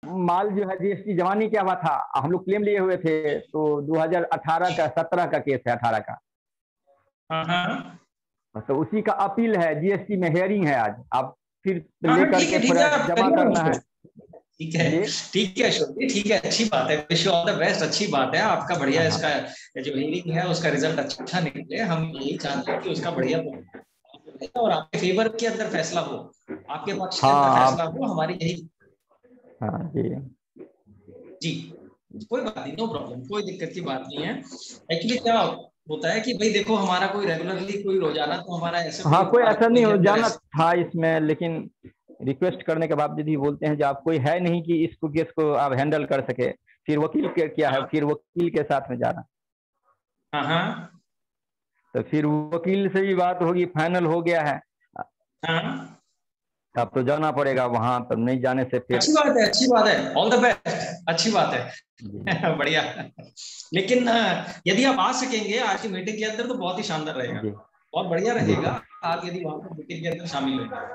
माल जो है जीएसटी जमा नहीं किया हुआ था, हम लोग क्लेम लिए हुए थे, तो 2018 का 17 का केस है, 18 का। हाँ हाँ तो उसी का अपील है, जीएसटी में हियरिंग है आज, आप फिर हाँ हाँ, लेकर के ठीक है, आप जमा करिए ना करना उसको। है ठीक है, जी। ठीक है अशोक जी, ठीक है, अच्छी बात है, wish you all the best, अच्छी बात है आपका, बढ़िया हाँ इसका जो हियरिंग है उसका रिजल्ट अच्छा निकले, हम यही चाहते हैं कि उसका बढ़िया और आपके फेवर के अंदर फैसला हो, आपके पक्ष के अंदर हाँ आप, फैसला हो, हमारी यही। हाँ जी जी, कोई बात नहीं, नो प्रॉब्लम, कोई दिक्कत की बात नहीं है। एक्चुअली क्या होता है कि भाई देखो, हमारा कोई रेगुलरली कोई रोजाना तो हमारा ऐसे हाँ, कोई कोई बात ऐसा नहीं के हो अंदर जाना ऐसे। था इसमें, लेकिन रिक्वेस्ट करने के बावजूद ही बोलते हैं, जो आप कोई है नहीं कि इसको केस को आप हैंडल कर सके, फिर वकील के क्या है, हाँ फिर वकील के साथ में जाना, हाँ हाँ तो फिर वकील से भी बात होगी, फाइनल हो गया है, हाँ, अब तो जाना पड़ेगा वहां, तब नहीं जाने से फिर। अच्छी बात है, अच्छी बात है, ऑल द बेस्ट, अच्छी बात जी है। बढ़िया। लेकिन यदि आप आ सकेंगे आज की मीटिंग के अंदर तो बहुत ही शानदार रहेगा, जी बहुत बढ़िया जी रहेगा। आप यदि वहां पर मीटिंग के अंदर शामिल होंगे,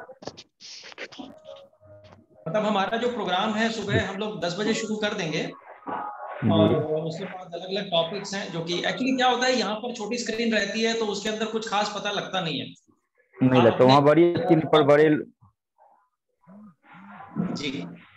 मतलब हमारा जो प्रोग्राम है जी सुबह हम लोग 10 बजे शुरू कर देंगे, जी। और उसके बाद अलग अलग टॉपिक्स हैं, जो कि एक्चुअली क्या होता है, यहाँ पर छोटी स्क्रीन रहती है तो उसके अंदर कुछ खास पता लगता नहीं है। नहीं आप लगता, अपने वहाँ बड़ी स्क्रीन पर बड़े। जी,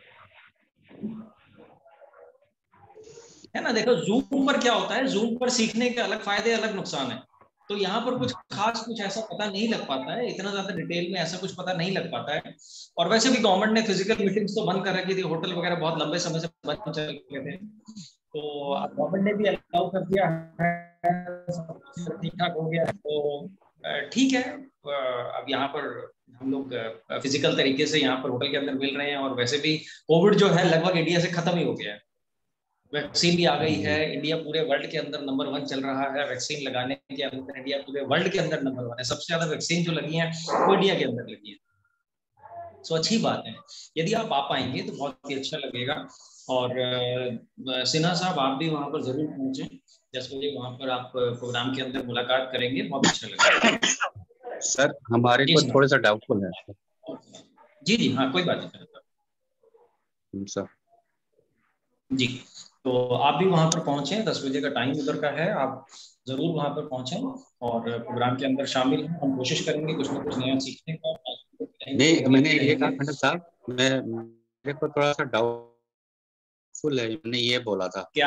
है ना, देखो जूम पर क्या होता है, जूम पर सीखने के अलग फायदे अलग नुकसान है, तो यहाँ पर कुछ खास कुछ ऐसा पता नहीं लग पाता है, इतना ज्यादा डिटेल में ऐसा कुछ पता नहीं लग पाता है। और वैसे भी गवर्नमेंट ने फिजिकल मीटिंग्स तो बंद कर रखी थी, होटल वगैरह बहुत लंबे समय से बंद चल रहे थे, तो अब गवर्नमेंट ने भी अलाउ कर दिया है, ठीक ठाक हो गया, तो ठीक है। अब यहाँ पर हम लोग फिजिकल तरीके से यहाँ पर होटल के अंदर मिल रहे हैं, और वैसे भी कोविड जो है लगभग इंडिया से खत्म ही हो गया है, वैक्सीन भी आ गई है, इंडिया पूरे वर्ल्ड के अंदर नंबर 1 चल रहा है, वैक्सीन लगाने के अंदर इंडिया पूरे वर्ल्ड के अंदर नंबर 1 है, सबसे ज्यादा वैक्सीन जो लगी है वो इंडिया के अंदर लगी है। सो अच्छी बात है, यदि आप आ पाएंगे तो बहुत ही अच्छा लगेगा। और सिन्हा साहब आप भी वहां पर जरूर पहुंचे, 10 बजे वहां पर आप प्रोग्राम के अंदर मुलाकात करेंगे, बहुत अच्छा लगेगा। सर हमारे जी को सर, थोड़ा सा डाउटफुल है जी जी हाँ, कोई बात नहीं सर। जी। तो आप भी वहां पर पहुंचे, 10 बजे का टाइम उधर का है, आप जरूर वहां पर पहुंचे और प्रोग्राम के अंदर शामिल हैं, हम कोशिश करेंगे कुछ ना कुछ नया सीखने का, रहेंगे नहीं, तो मैंने मिलते ये कहा रहेंगे। खंडक साहब, मैं मेरे को थोड़ा सा डाउटफुल है, मैंने ये बोला था, क्या?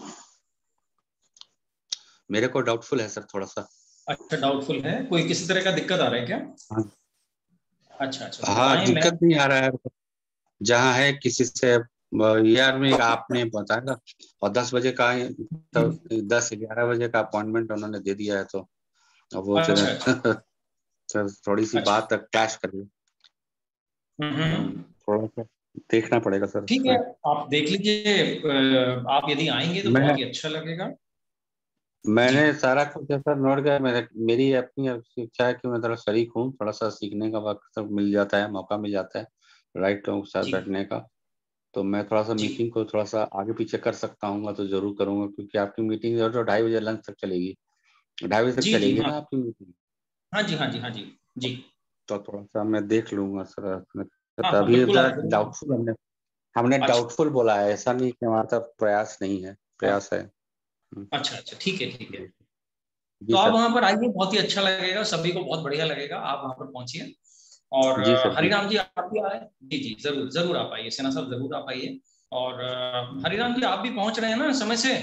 मेरे को डाउटफुल है सर थोड़ा सा। अच्छा, डाउटफुल है, कोई किसी तरह का दिक्कत आ रहा है क्या? हाँ, अच्छा अच्छा, तो हाँ बताएं, मैं। दिक्कत नहीं आ रहा है, जहाँ है किसी से यार में आपने बताया था, और 10 बजे का तो 10-11 बजे का अपॉइंटमेंट उन्होंने दे दिया है, तो अब वो अच्छा अच्छा, तो थोड़ी सी अच्छा, बात तक क्लैश कर रही है। हम्म, थोड़ा सा देखना पड़ेगा सर ठीक है, उसमें। आप देख लीजिए, आप यदि आएंगे तो बहुत मैं ही अच्छा लगेगा। जी मैंने सारा कुछ ऐसा नोट किया, मेरी अपनी इच्छा है कि मैं थोड़ा शरीक हूँ, थोड़ा सा सीखने का वक्त सब मिल जाता है, मौका मिल जाता है राइट लोगों के साथ जी बैठने का, तो मैं थोड़ा सा जी, मीटिंग को थोड़ा सा आगे पीछे कर सकता हूँ तो जरूर करूंगा, क्योंकि आपकी मीटिंग जो 2:30 बजे लंच तक चलेगी, 2:30 बजे तक जी जी चलेगी हाँ, ना आपकी मीटिंग, हाँ जी, हाँ जी, हाँ जी, जी, तो थोड़ा सा मैं देख लूंगा सर। हाँ हाँ, तभी बिल्कुल आप जरूर। डाउटफुल हमने अच्छा डाउटफुल बोला है, ऐसा नहीं कि हमारा तरफ प्रयास नहीं है, हाँ, प्रयास है। अच्छा अच्छा, ठीक है ठीक है। जी तो जी आप सर। वहां पर आइए, बहुत ही अच्छा लगेगा, सभी को बहुत बढ़िया लगेगा, आप वहां पर पहुंचिए। और जी सर। जी हरिराम जी आप भी आए, जी जी, जरूर जरूर आप आइए, सेना साहब जरूर आप आइए। और हरिराम जी आप भी पहुंच रहे हैं ना समय से?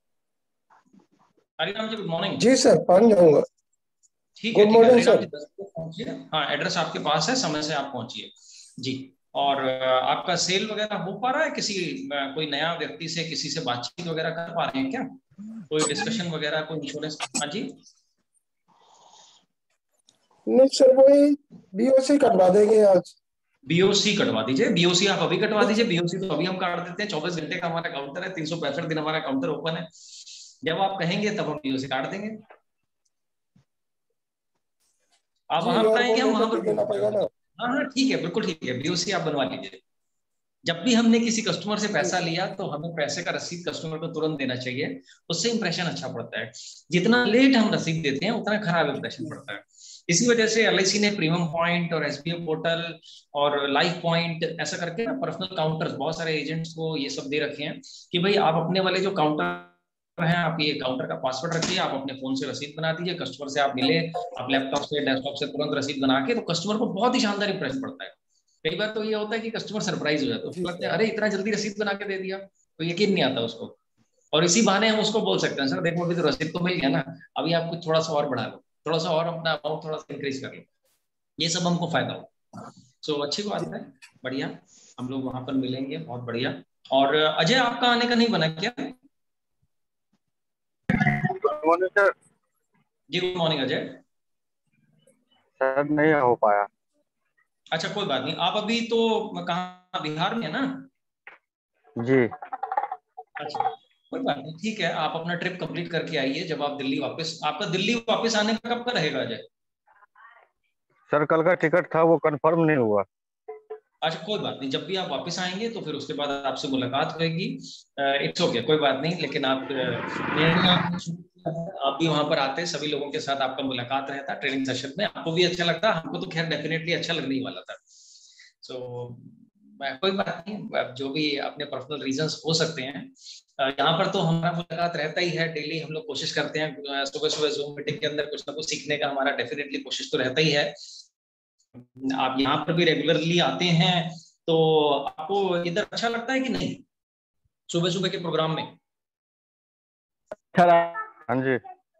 Hariram ji good morning. जी सर, पहुंच जाऊंगा। ठीक है गुड ठीक है, मॉर्निंग हरिराम जी सर। 10 बजे पहुंचिए, हाँ एड्रेस आपके पास है, समय से आप पहुंचिए। जी। और आपका सेल वगैरह हो पा रहा है, किसी कोई नया व्यक्ति से किसी से बातचीत वगैरह कर पा रहे हैं क्या, कोई डिस्कशन वगैरह, कोई इंश्योरेंस? हाँ जी, नहीं सर, वही बीओसी करवा देंगे आज। बीओसी कटवा दीजिए, बीओसी आप अभी कटवा दीजिए, बीओसी तो अभी हम काट देते हैं, 24 घंटे का हमारा काउंटर है, 365 दिन हमारा काउंटर ओपन है, जब आप कहेंगे तब हम बीओसी काट देंगे। आप जी, वहां पर और वो आएंगे, हम वहां लेटर पर भी देना पड़ेगा ना। हाँ हाँ ठीक है, बिल्कुल ठीक है, बीओसी आप बनवा लीजिए। जब भी हमने किसी कस्टमर से जी पैसा लिया तो हमें पैसे का रसीद कस्टमर को तुरंत देना चाहिए, उससे इंप्रेशन अच्छा पड़ता है, जितना लेट हम रसीद देते हैं उतना खराब इंप्रेशन पड़ता है। इसी वजह से LIC ने प्रीमियम पॉइंट और SBI पोर्टल और लाइफ पॉइंट ऐसा करके ना पर्सनल काउंटर्स बहुत सारे एजेंट्स को ये सब दे रखे हैं कि भाई आप अपने वाले जो काउंटर है, आप ये काउंटर का पासवर्ड रखिए, आप अपने फोन से रसीद बना दीजिए, कस्टमर से आप मिले, आप लैपटॉप से डेस्कटॉप से तुरंत रसीद बना के, तो कस्टमर को बहुत ही शानदार इंप्रेशन पड़ता है। कई बार तो ये होता है कि कस्टमर सरप्राइज हो जाता है, उसको लगता है अरे इतना जल्दी रसीद बना के दे दिया, तो यकीन नहीं आता उसको। और इसी बहाने हम उसको बोल सकते हैं सर देखो अभी तो रसीद तो मिल गया ना, अभी आप कुछ थोड़ा सा और बढ़ा लो, थोड़ा सा और अपना अमाउंट थोड़ा सा इंक्रीज कर लो, ये सब हमको फायदा हो। सो अच्छी बात है, बढ़िया, हम लोग वहां पर मिलेंगे, बहुत बढ़िया। और अजय आपका आने का नहीं बना क्या? Sir ji good morning Ajay. Sir नहीं हो पाया। अच्छा कोई बात नहीं, आप अभी तो कहाँ, बिहार में है ना? जी अच्छा कोई बात नहीं, ठीक है, आप अपना ट्रिप कंप्लीट करके आइए। जब आप दिल्ली वापस, आपका दिल्ली वापस आने का कब का रहेगा अजय? सर कल का टिकट था वो कंफर्म नहीं हुआ। अच्छा कोई बात नहीं, जब भी आप वापस आएंगे तो फिर उसके बाद आपसे मुलाकात होगी। इट्स ओके, कोई बात नहीं, लेकिन आप आप भी वहां पर आते, सभी लोगों के साथ आपका मुलाकात रहता, ट्रेनिंग सेशन में आपको भी अच्छा लगता, हमको तो खैर डेफिनेटली अच्छा लगने ही वाला था। सो कोई बात नहीं, जो भी अपने पर्सनल रीजंस हो सकते हैं, यहाँ पर तो हमारा मुलाकात रहता ही है डेली। हम लोग कोशिश करते हैं सुबह सुबह जूम मीटिंग के अंदर कुछ ना कुछ सीखने का, हमारा डेफिनेटली कोशिश तो रहता ही है। आप यहाँ पर भी रेगुलरली आते हैं तो आपको इधर अच्छा लगता है कि नहीं, सुबह सुबह के प्रोग्राम में? हाँ जी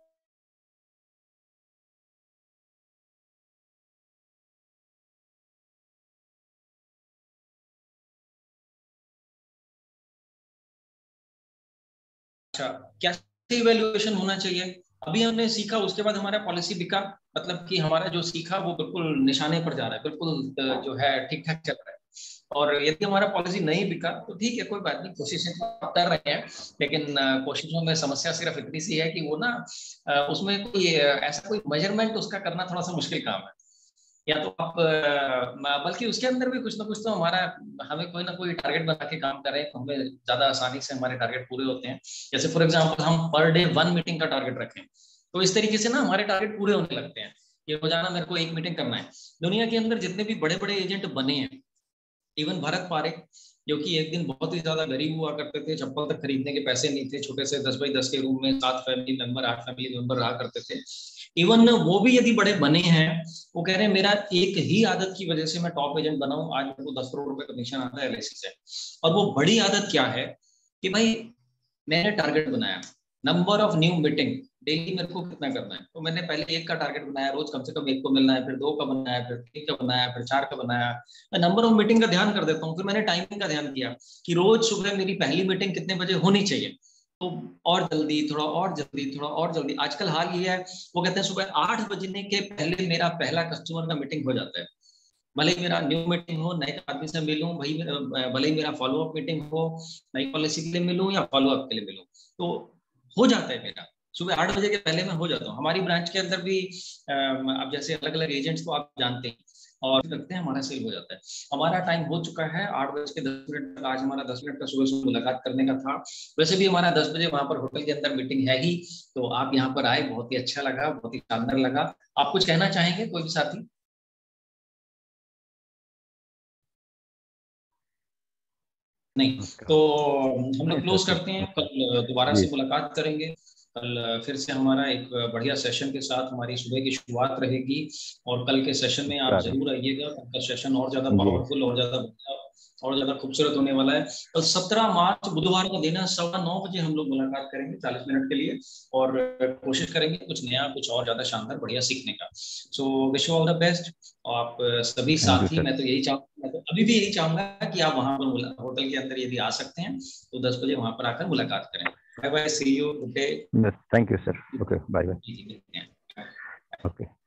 अच्छा, क्या इवैल्यूएशन होना चाहिए? अभी हमने सीखा, उसके बाद हमारा पॉलिसी बिका, मतलब कि हमारा जो सीखा वो बिल्कुल निशाने पर जा रहा है, बिल्कुल जो है ठीक ठाक चल रहा है। और यदि हमारा पॉलिसी नहीं बिका तो ठीक है, कोई बात नहीं, कोशिशें तो आप कर रहे हैं, लेकिन कोशिशों में समस्या सिर्फ इतनी सी है कि वो ना उसमें कोई ऐसा कोई मेजरमेंट उसका करना थोड़ा सा मुश्किल काम है। या तो आप बल्कि उसके अंदर भी कुछ ना कुछ तो हमारा, हमें कोई ना कोई टारगेट बना के काम करें तो हमें ज्यादा आसानी से हमारे टारगेट पूरे होते हैं। जैसे फॉर एग्जांपल हम पर डे 1 मीटिंग का टारगेट रखें, तो इस तरीके से ना हमारे टारगेट पूरे होने लगते हैं कि रोजाना मेरे को 1 मीटिंग करना है। दुनिया के अंदर जितने भी बड़े बड़े एजेंट बने हैं, इवन भरत पारेख जो कि एक दिन बहुत ही ज्यादा गरीब हुआ करते थे, चप्पल तक खरीदने के पैसे नहीं थे, छोटे से 10x10 के रूम में 7 फैमिली मेंबर 8 फैमिली मेंबर रहा करते थे, इवन वो भी यदि बड़े बने हैं, वो कह रहे हैं मेरा एक ही आदत की वजह से मैं टॉप एजेंट बना हूं, आज मेरे को 10 करोड़ रुपए कमीशन आता है LIC से। और वो बड़ी आदत क्या है कि भाई मैंने टारगेट बनाया, number of new meeting daily मेरे को कितना करना है, तो मैंने पहले 1 का टारगेट बनाया, रोज कम से कम 1 को मिलना है, फिर 2 का बनाया, फिर 3 का बनाया, फिर 4 का बनाया। मैं नंबर ऑफ मीटिंग का ध्यान कर देता हूँ, फिर मैंने टाइमिंग का ध्यान किया कि रोज सुबह मेरी पहली मीटिंग कितने बजे होनी चाहिए, तो और जल्दी, थोड़ा और जल्दी, थोड़ा और जल्दी। आजकल हाल ये है, वो कहते हैं सुबह 8 बजने के पहले मेरा पहला कस्टमर का मीटिंग हो जाता है, भले ही मेरा न्यू मीटिंग हो, नए आदमी से मिलूं, भाई भले ही मेरा फॉलो अप मीटिंग हो, नई पॉलिसी के लिए मिलूं या फॉलो अप के लिए मिलूं, तो हो जाता है मेरा सुबह 8 बजे के पहले मैं हो जाता हूँ। हमारी ब्रांच के अंदर भी अब जैसे अलग अलग एजेंट्स को आप जानते हैं और लगते हैं, हमारा सेल हो जाता है। हमारा टाइम हो चुका है 8:10 तक, आज हमारा 10 मिनट का सुबह सुबह मुलाकात करने का था। वैसे भी हमारा 10 बजे वहां पर होटल के अंदर मीटिंग है ही, तो आप यहाँ पर आए, बहुत ही अच्छा लगा, बहुत ही शानदार लगा। आप कुछ कहना चाहेंगे कोई भी साथी? नहीं, तो हम लोग क्लोज करते हैं, कल दोबारा से मुलाकात करेंगे। कल फिर से हमारा एक बढ़िया सेशन के साथ हमारी सुबह की शुरुआत रहेगी, और कल के सेशन में आप जरूर आइएगा। कल का सेशन और ज्यादा पावरफुल, और ज्यादा और ज्यादा खूबसूरत होने वाला है। तो 17 मार्च बुधवार को देना 9:15 बजे हम लोग मुलाकात करेंगे 40 मिनट के लिए, और कोशिश करेंगे कुछ नया, कुछ और ज्यादा शानदार बढ़िया सीखने का। So wish you all the best. आप सभी साथी, मैं तो यही चाहूंगा, मैं तो अभी भी यही चाहूंगा कि आप वहां पर होटल के अंदर यदि आ सकते हैं तो 10 बजे वहां पर आकर मुलाकात करें। Bye bye, see you, good day. Thank you sir, okay, bye bye, okay.